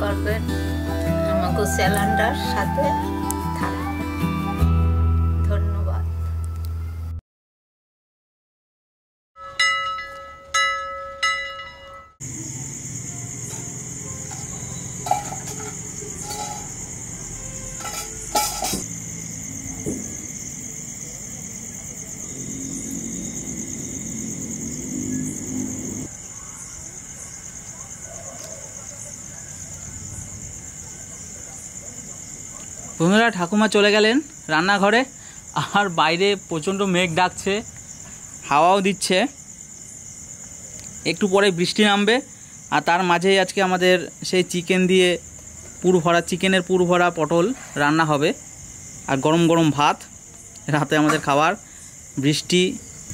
করবেন, আমাকে স্যালান্ডার সাথে থাকবেন। ধন্যবাদ। বন্ধুরা, ঠাকুমা চলে গেলেন রান্নাঘরে, আর বাইরে প্রচণ্ড মেঘ ডাকছে, হাওয়াও দিচ্ছে, একটু পরে বৃষ্টি নামবে। আর তার মাঝেই আজকে আমাদের সেই চিকেন দিয়ে চিকেনের পুর ভরা পটল রান্না হবে, আর গরম গরম ভাত রাতে আমাদের খাবার। বৃষ্টি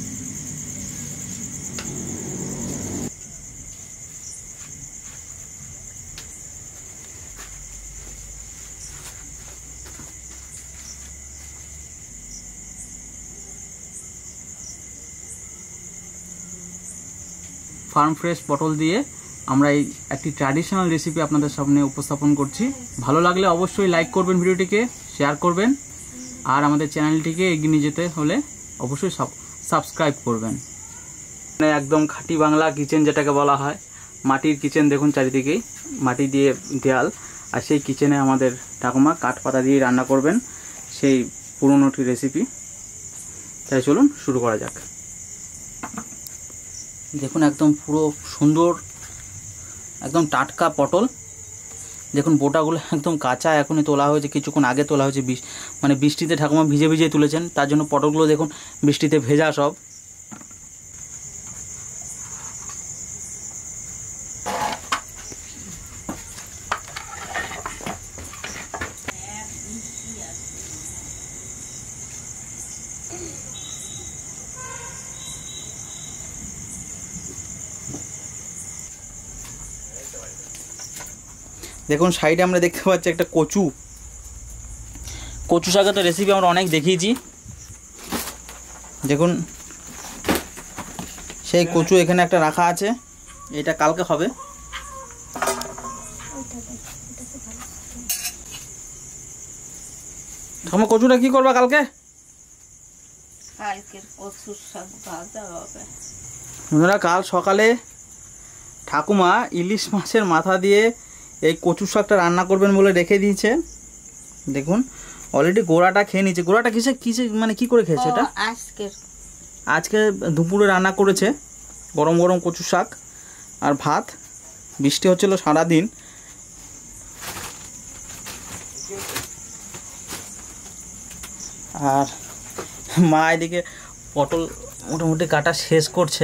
ফার্ম ফ্রেশ পটল দিয়ে আমরা এই একটি ট্র্যাডিশনাল রেসিপি আপনাদের সামনে উপস্থাপন করছি। ভালো লাগলে অবশ্যই লাইক করবেন, ভিডিওটিকে শেয়ার করবেন, আর আমাদের চ্যানেলটিকে এগিয়ে নিয়ে যেতে হলে অবশ্যই সাবস্ক্রাইব করবেন। একদম খাঁটি বাংলা কিচেন যেটাকে বলা হয়, মাটির কিচেন। দেখুন চারিদিকেই মাটি দিয়ে দেয়াল, আর সেই কিচেনে আমাদের ঠাকুমা কাঠ পাতা দিয়ে রান্না করবেন সেই পুরনোটি রেসিপি। তাই চলুন শুরু করা যাক। দেখুন একদম পুরো সুন্দর, একদম টাটকা পটল। দেখুন বোটাগুলো একদম কাঁচা, এখনই তোলা হয়েছে, কিছুক্ষণ আগে তোলা হয়েছে। মানে বৃষ্টিতে ঠাকুমা ভিজে ভিজে তুলেছেন, তার জন্য পটলগুলো দেখুন বৃষ্টিতে ভেজা সব। দেখুন সাইডে আমরা দেখতে পাচ্ছি একটা কচু শাকের তো রেসিপি আমরা অনেক দেখিয়েছি। দেখুন সেই কচু এখানে একটা রাখা আছে, এটা কালকে হবে। ঠাকুমা কচুটা কি করবা কালকে? বন্ধুরা, কাল সকালে ঠাকুমা ইলিশ মাছের মাথা দিয়ে এই কচু শাকটা রান্না করবেন বলে রেখে দিয়েছে। দেখুন অলরেডি গোড়াটা খেয়ে নিয়েছে। গোড়াটা কিসে মানে কি করে খেয়েছে এটা? আজকে দুপুরে রান্না করেছে গরম গরম কচু শাক আর ভাত। বৃষ্টি হচ্ছিল সারাদিন। আর মা এদিকে পটল মোটামুটি কাটা শেষ করছে।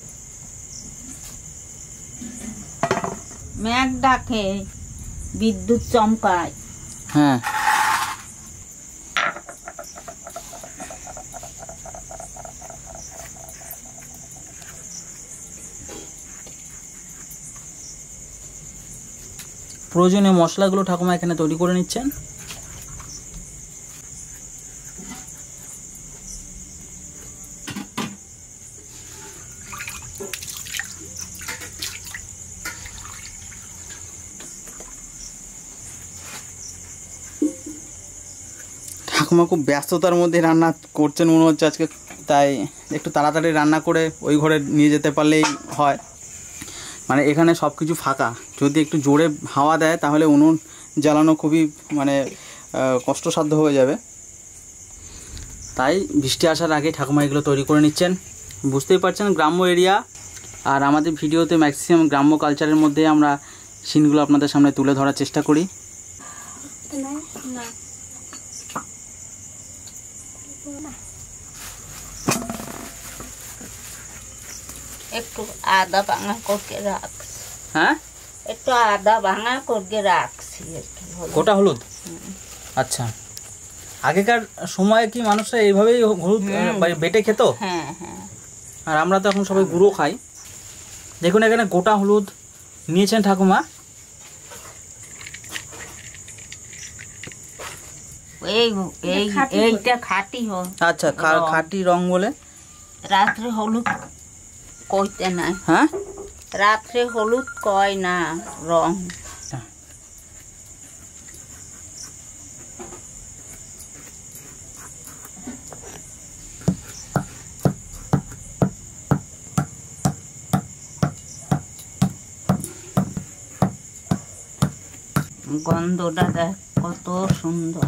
মেঘ ডাকে, বিদ্যুৎ চমকায়। হ্যাঁ, প্রয়োজনীয় মশলাগুলো ঠাকুমা এখানে তৈরি করে নিচ্ছেন। ঠাকুমা খুব ব্যস্ততার মধ্যে রান্না করছেন মনে হচ্ছে আজকে, তাই একটু তাড়াতাড়ি রান্না করে ওই ঘরে নিয়ে যেতে পারলেই হয়। মানে এখানে সব কিছু ফাঁকা, যদি একটু জোরে হাওয়া দেয় তাহলে উনুন জ্বালানো খুবই মানে কষ্টসাধ্য হয়ে যাবে। তাই বৃষ্টি আসার আগে ঠাকুমা এগুলো তৈরি করে নিচ্ছেন। বুঝতেই পারছেন গ্রাম্য এরিয়া, আর আমাদের ভিডিওতে ম্যাক্সিমাম গ্রাম্য কালচারের মধ্যে আমরা সিনগুলো আপনাদের সামনে তুলে ধরার চেষ্টা করি। একটু আদা ভাঙা করে রাখছি। হ্যাঁ, একটু আদা ভাঙা করে রাখছি আর কি। গোটা হলুদ? আচ্ছা, আগেকার সময়ে কি মানুষরা এইভাবেই হলুদ বেটে খেত? হ্যাঁ হ্যাঁ। আর আমরা তো এখন সবাই গুঁড়ো খাই। দেখুন এখানে গোটা হলুদ নিয়েছেন ঠাকুমা। এইটা খাঁটি হয়। আচ্ছা, খাঁটি রং বলে রাত্রে হলুদ কইতে নাই। হ্যাঁ, রাত্রে হলুদ কয় না, রং। গন্ধটা দেখ কত সুন্দর।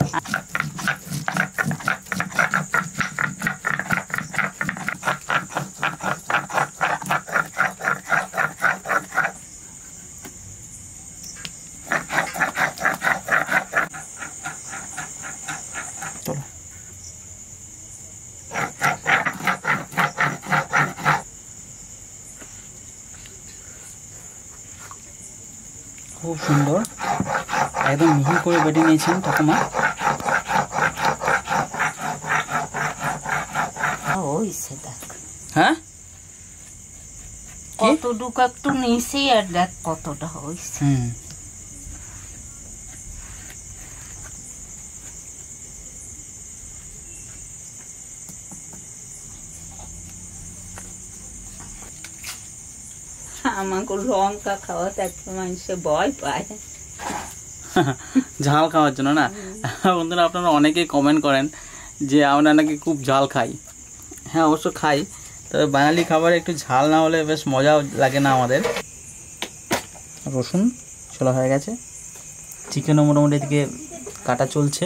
খুব সুন্দর, একদম মিহি করে বেটে নিয়েছেন ঠাকুমা। হইছে দেখ, হ্যাঁ কতটুকু একটু নিয়েছি আর দেখ কতটা হয়েছে। আমাকে লঙ্কা খাওয়াতে একটা মানুষে ভয় পায়, ঝাল খাওয়ার জন্য না। বন্ধুরা আপনারা অনেকেই কমেন্ট করেন যে আমরা নাকি খুব ঝাল খাই। হ্যাঁ অবশ্য খাই, তবে বাঙালি খাবারে একটু ঝাল না হলে বেশ মজাও লাগে না আমাদের। রসুন ছোলা হয়ে গেছে, চিকেনও মোটামুটি এদিকে কাটা চলছে।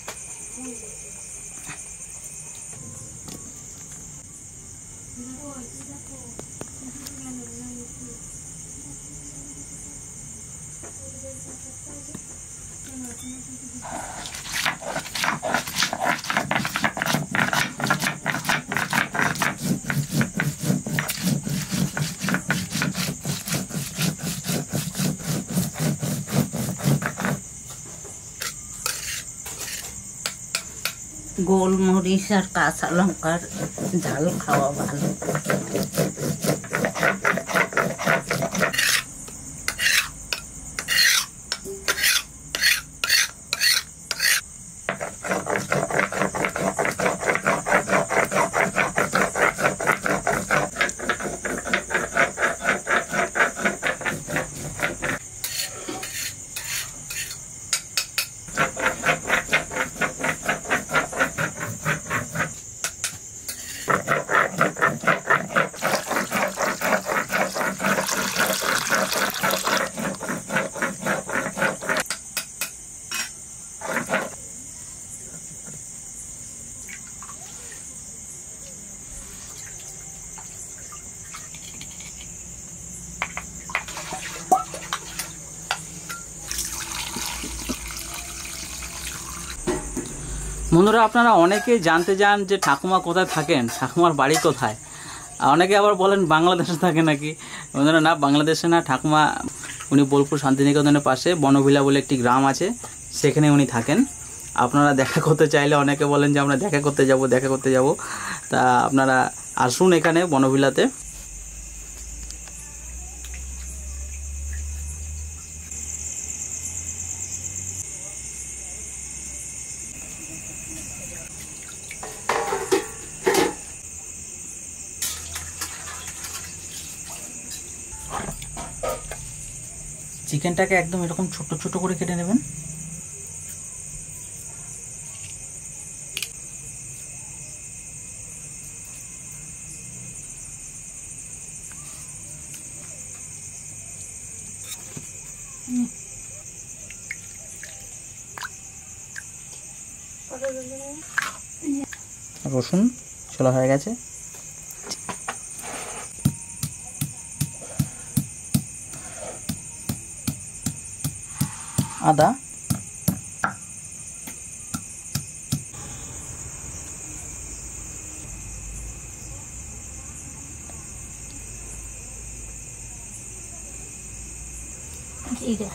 গোলমরিচ আর কাঁচা লঙ্কার ঝাল খাওয়া ভালো। বন্ধুরা আপনারা অনেকেই জানতে চান যে ঠাকুমা কোথায় থাকেন, ঠাকুমার বাড়ি কোথায়। অনেকে আবার বলেন বাংলাদেশে থাকে নাকি। বন্ধুরা না, বাংলাদেশে না, ঠাকুমা উনি বোলপুর শান্তিনিকেতনের পাশে বনভিলা বলে একটি গ্রাম আছে, সেখানে উনি থাকেন। আপনারা দেখা করতে চাইলে অনেকে বলেন যে আমরা দেখা করতে যাব, তা আপনারা আসুন এখানে বনভিলাতে। চিকেনটাকে একদম এরকম ছোট ছোট করে কেটে নেবেন। রসুন ছোলা হয়ে গেছে, আদা, জিরা,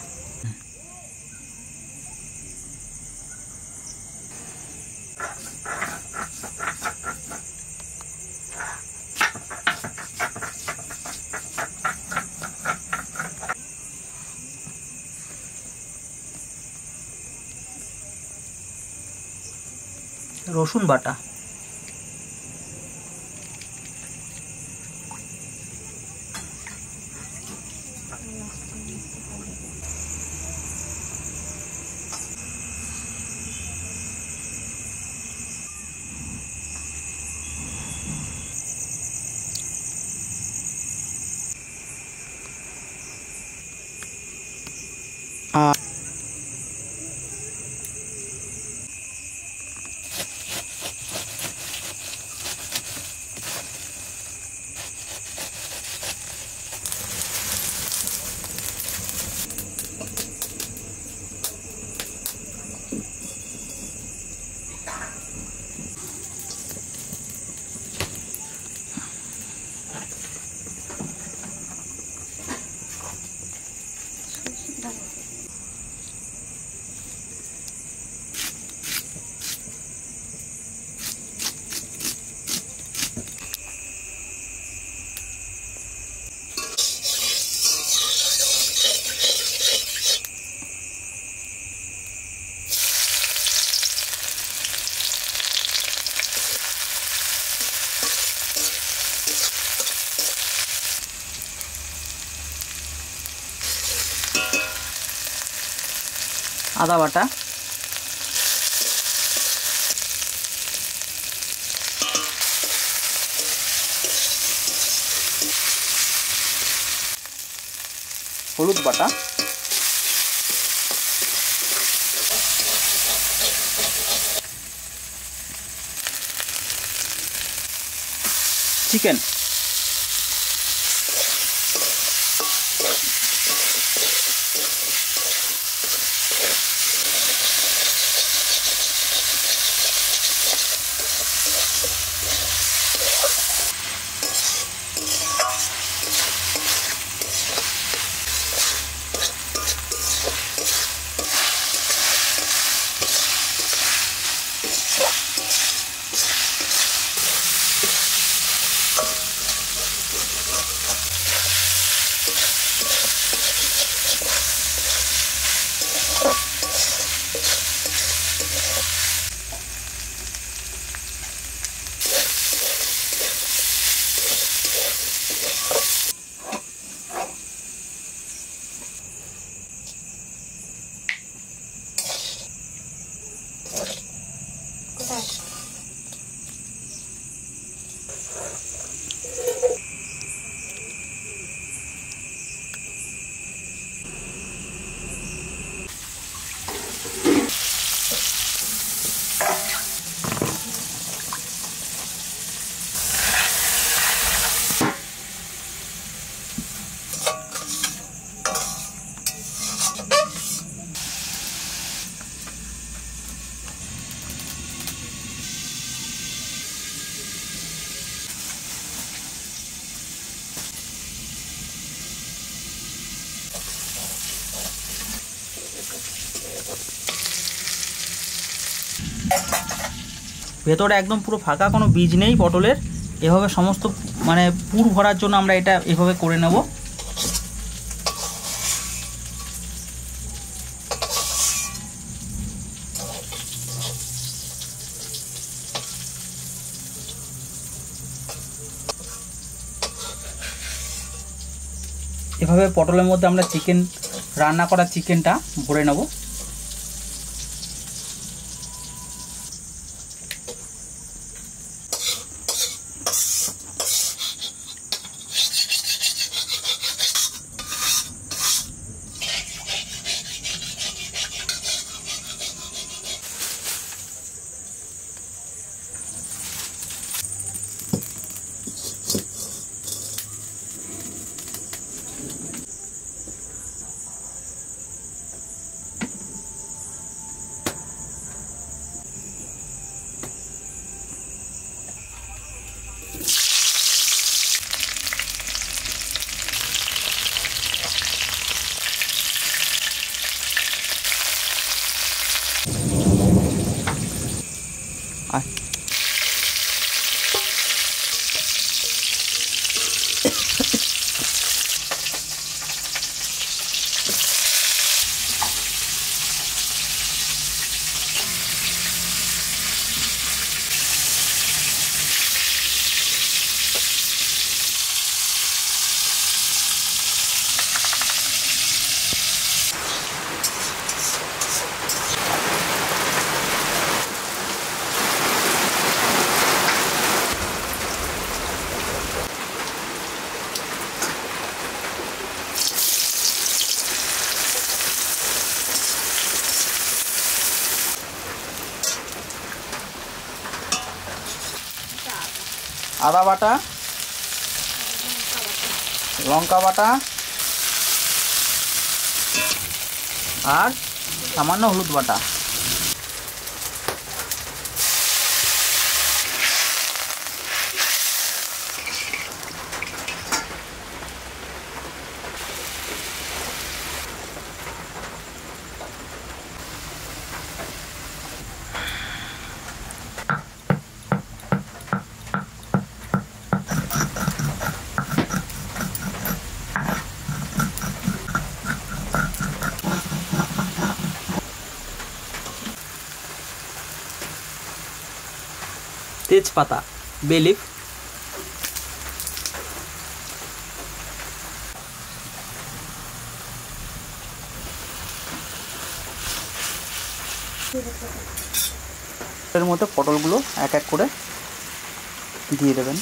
রসুন বাটা, আদা বাটা, হলুদ বাটা, চিকেন, ভেতরে একদম পুরো ফাঁকা, কোনো বীজ নেই পটলের। এভাবে সমস্ত মানে পুর ভরার জন্য আমরা এটা এভাবে করে নেব। এভাবে পটলের মধ্যে আমরা চিকেন, রান্না করা চিকেনটা ভরে নেব। আদা বাটা, লঙ্কা বাটা আর সামান্য হলুদ বাটা। তেজপাতা, বে লিফ, এর মধ্যে পটলগুলো এক এক করে দিয়ে দেবেন।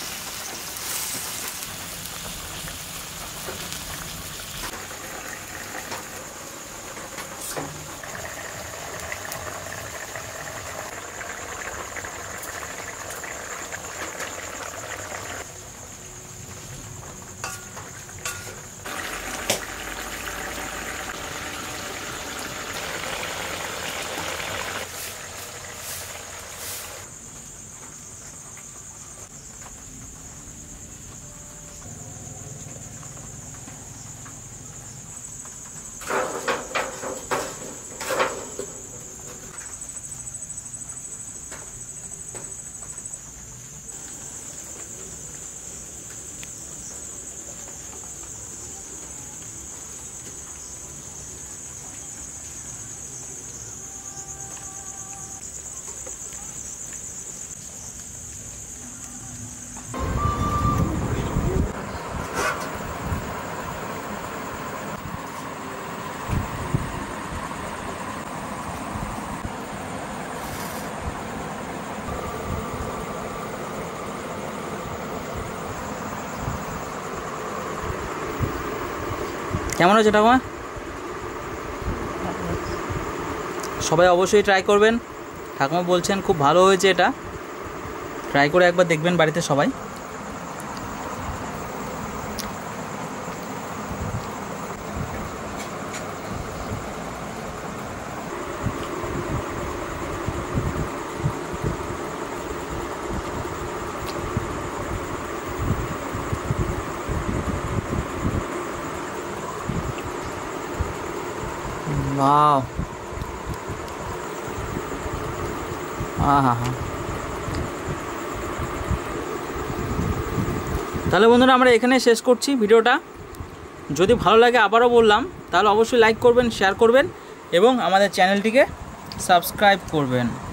কেমন হয়েছে ঠাকুমা? সবাই অবশ্যই ট্রাই করবেন। ঠাকুমা বলছেন খুব ভালো হয়েছে, এটা ট্রাই করে একবার দেখবেন বাড়িতে সবাই। वाव, हाँ हाँ हाँ। তাহলে বন্ধুরা আমরা এখানে শেষ করছি ভিডিওটা। যদি ভালো লাগে আবারও বললাম তাহলে অবশ্যই লাইক করবেন, শেয়ার করবেন এবং আমাদের চ্যানেলটিকে সাবস্ক্রাইব করবেন।